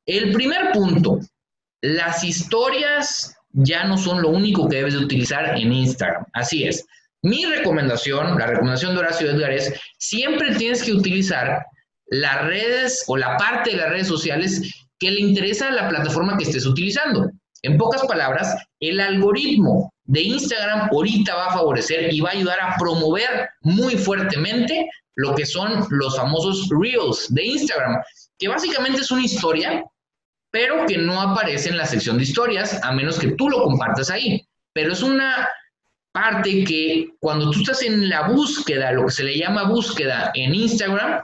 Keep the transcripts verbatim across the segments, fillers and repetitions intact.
El primer punto, las historias ya no son lo único que debes de utilizar en Instagram. Así es. Mi recomendación, la recomendación de Horacio Edgar es, siempre tienes que utilizar las redes o la parte de las redes sociales que le interesa a la plataforma que estés utilizando. En pocas palabras, el algoritmo de Instagram ahorita va a favorecer y va a ayudar a promover muy fuertemente lo que son los famosos Reels de Instagram, que básicamente es una historia, pero que no aparece en la sección de historias, a menos que tú lo compartas ahí. Pero es una parte que cuando tú estás en la búsqueda, lo que se le llama búsqueda en Instagram,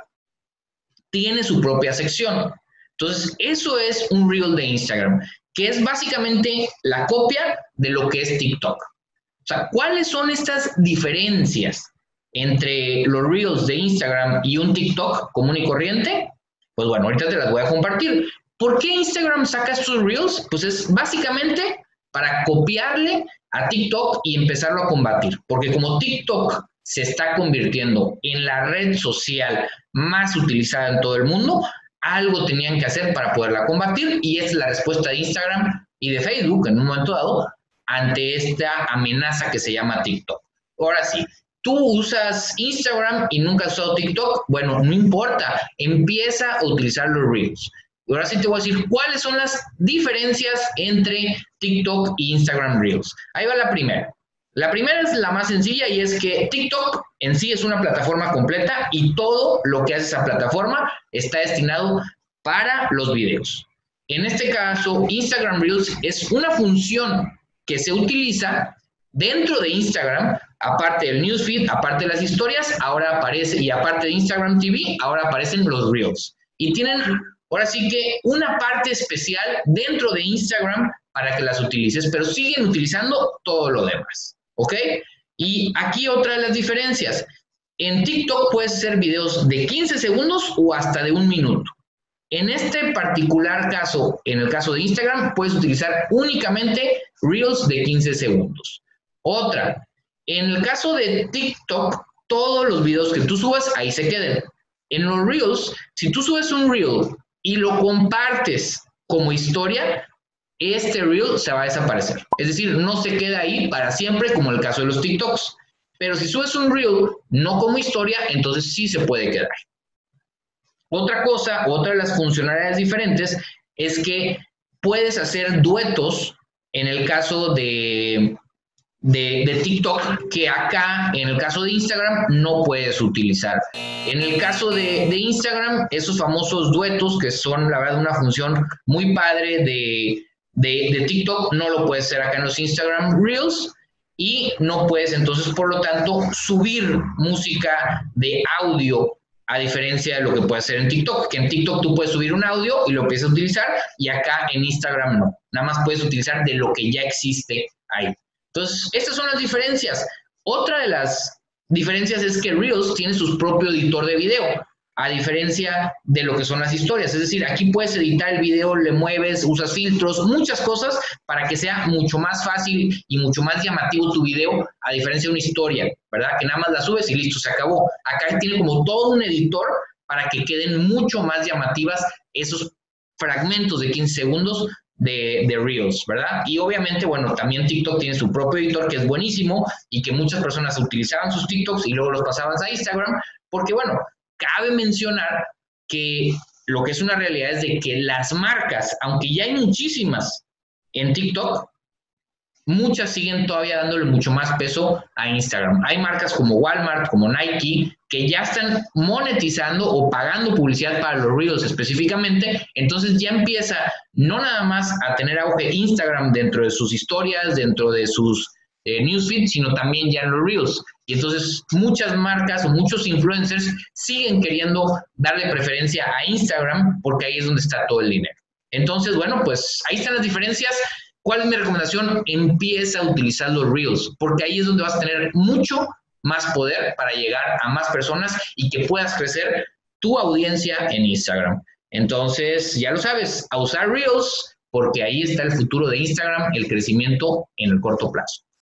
tiene su propia sección. Entonces, eso es un Reel de Instagram, que es básicamente la copia de lo que es TikTok. O sea, ¿cuáles son estas diferencias entre los Reels de Instagram y un TikTok común y corriente? Pues bueno, ahorita te las voy a compartir. ¿Por qué Instagram saca estos Reels? Pues es básicamente para copiarle a TikTok y empezarlo a combatir. Porque como TikTok se está convirtiendo en la red social más utilizada en todo el mundo, algo tenían que hacer para poderla combatir, y es la respuesta de Instagram y de Facebook en un momento dado ante esta amenaza que se llama TikTok. Ahora sí, tú usas Instagram y nunca has usado TikTok, bueno, no importa, empieza a utilizar los Reels. Y ahora sí te voy a decir cuáles son las diferencias entre TikTok y Instagram Reels. Ahí va la primera. La primera es la más sencilla, y es que TikTok en sí es una plataforma completa y todo lo que hace esa plataforma está destinado para los videos. En este caso, Instagram Reels es una función que se utiliza dentro de Instagram, aparte del newsfeed, aparte de las historias, ahora aparece, y aparte de Instagram T V, ahora aparecen los Reels. Y tienen, ahora sí que, una parte especial dentro de Instagram para que las utilices, pero siguen utilizando todo lo demás. ¿Ok? Y aquí otra de las diferencias. En TikTok puedes hacer videos de quince segundos o hasta de un minuto. En este particular caso, en el caso de Instagram, puedes utilizar únicamente Reels de quince segundos. Otra, en el caso de TikTok, todos los videos que tú subas ahí se queden. En los Reels, si tú subes un Reel y lo compartes como historia, este Reel se va a desaparecer. Es decir, no se queda ahí para siempre como el caso de los TikToks. Pero si subes un Reel no como historia, entonces sí se puede quedar. Otra cosa, otra de las funcionalidades diferentes es que puedes hacer duetos en el caso de, de, de TikTok, que acá, en el caso de Instagram, no puedes utilizar. En el caso de, de Instagram, esos famosos duetos, que son la verdad una función muy padre de... De, de TikTok, no lo puedes hacer acá en los Instagram Reels, y no puedes entonces, por lo tanto, subir música de audio, a diferencia de lo que puedes hacer en TikTok, que en TikTok tú puedes subir un audio y lo empiezas a utilizar, y acá en Instagram no, nada más puedes utilizar de lo que ya existe ahí. Entonces, estas son las diferencias. Otra de las diferencias es que Reels tiene su propio editor de video, a diferencia de lo que son las historias. Es decir, aquí puedes editar el video, le mueves, usas filtros, muchas cosas para que sea mucho más fácil y mucho más llamativo tu video, a diferencia de una historia, ¿verdad? Que nada más la subes y listo, se acabó. Acá tiene como todo un editor para que queden mucho más llamativas esos fragmentos de quince segundos de, de Reels, ¿verdad? Y obviamente, bueno, también TikTok tiene su propio editor que es buenísimo, y que muchas personas utilizaban sus TikToks y luego los pasaban a Instagram, porque bueno, cabe mencionar que lo que es una realidad es de que las marcas, aunque ya hay muchísimas en TikTok, muchas siguen todavía dándole mucho más peso a Instagram. Hay marcas como Walmart, como Nike, que ya están monetizando o pagando publicidad para los Reels específicamente. Entonces ya empieza no nada más a tener auge Instagram dentro de sus historias, dentro de sus eh, newsfeed, sino también ya en los Reels. Y entonces muchas marcas o muchos influencers siguen queriendo darle preferencia a Instagram, porque ahí es donde está todo el dinero. Entonces, bueno, pues ahí están las diferencias. ¿Cuál es mi recomendación? Empieza a utilizar los Reels, porque ahí es donde vas a tener mucho más poder para llegar a más personas y que puedas crecer tu audiencia en Instagram. Entonces, ya lo sabes, a usar Reels, porque ahí está el futuro de Instagram, el crecimiento en el corto plazo.